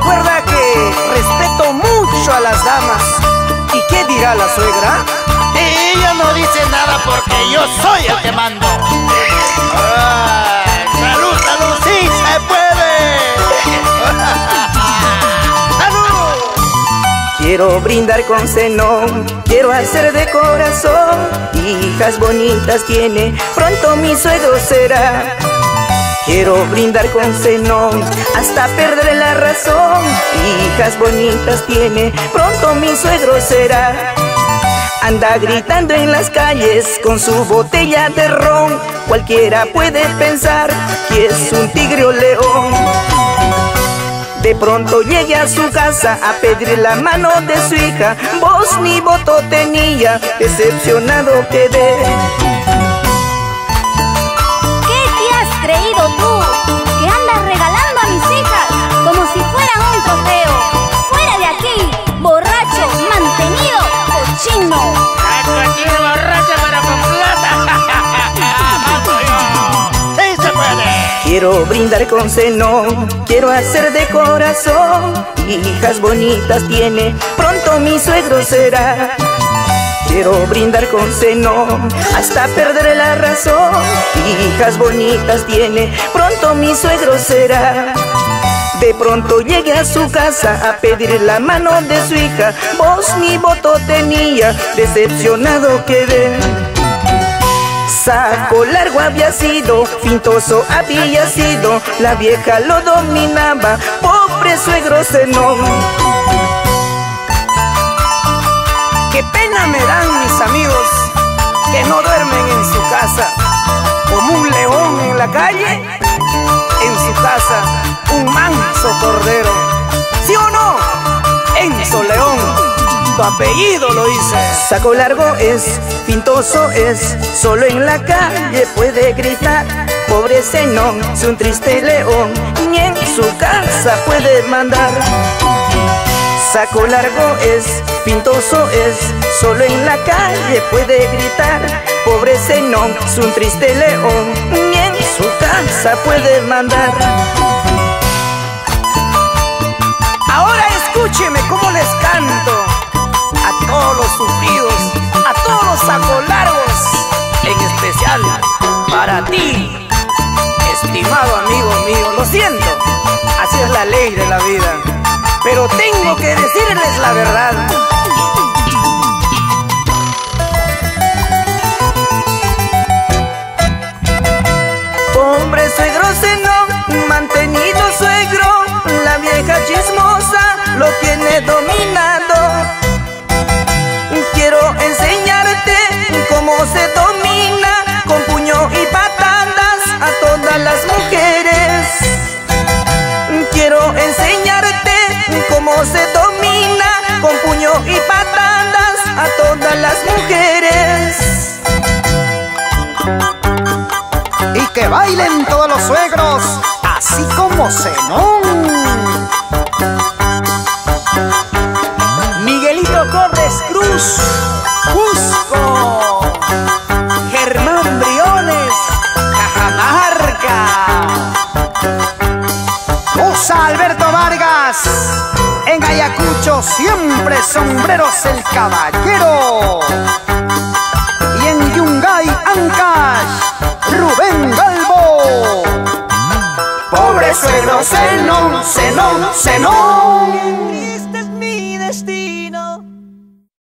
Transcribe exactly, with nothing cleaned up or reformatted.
recuerda que respeto mucho a las damas. ¿Y qué dirá la suegra? Ella no dice nada porque yo soy el que mando. ¡Ay! ¡Salud, salud! ¡Sí se puede! ¡Salud! Quiero brindar con cenón, quiero hacer de corazón. Hijas bonitas tiene, pronto mi suegro será. Quiero brindar con cenón, hasta perder la razón. Hijas bonitas tiene, pronto mi suegro será. Anda gritando en las calles con su botella de ron. Cualquiera puede pensar que es un tigre o león. De pronto llegue a su casa a pedir la mano de su hija. Voz ni voto tenía, decepcionado quedé. ¿Qué te has creído tú? Que andas regalando a mis hijas como si fueran un trofeo. ¡Fuera de aquí, borracho, mantenido, cochino! ¡Aquí borracha pero con plata! ¡Sí se puede! Quiero brindar con cenón, quiero hacer de corazón. Hijas bonitas tiene, pronto mi suegro será. Quiero brindar con cenón, hasta perder la razón. Hijas bonitas tiene, pronto mi suegro será. De pronto llegué a su casa a pedir la mano de su hija. Voz ni voto tenía, decepcionado quedé. Saco largo había sido, fintoso había sido. La vieja lo dominaba, pobre suegro cenón. Qué pena me dan mis amigos que no duermen en su casa. Como un león en la calle, en su casa un manso cordero. ¿Sí o no? Enzo León, tu apellido lo dice. Saco largo es, fintoso es, solo en la calle puede gritar. Pobre cenón, es un triste león, ni en su casa puede mandar. Saco largo es, pintoso es, solo en la calle puede gritar. Pobre cenón, es un triste león, ni en su casa puede mandar. Ahora escúcheme cómo les canto a todos los sufridos, a todos los sacolargos, en especial para ti, estimado amigo mío. Lo siento, así es la ley de la vida, pero tengo que decirles la verdad. Pobre suegro cenón, mantenido suegro, la vieja chismosa lo tiene dominado. Quiero enseñarte cómo se domina con puño y patadas a todas las mujeres. Quiero enseñarte cómo se domina con puño y patadas a todas las mujeres. Y que bailen todos los suegros, así como cenón. Miguelito Corres Cruz, Cusco. Germán Briones, Cajamarca. Musa Alberto Vargas, en Ayacucho siempre sombreros el caballero. Y en Yungay, Ancash, Rubén Galvo. Pobre suegro cenón, cenón, cenón. Este es mi destino.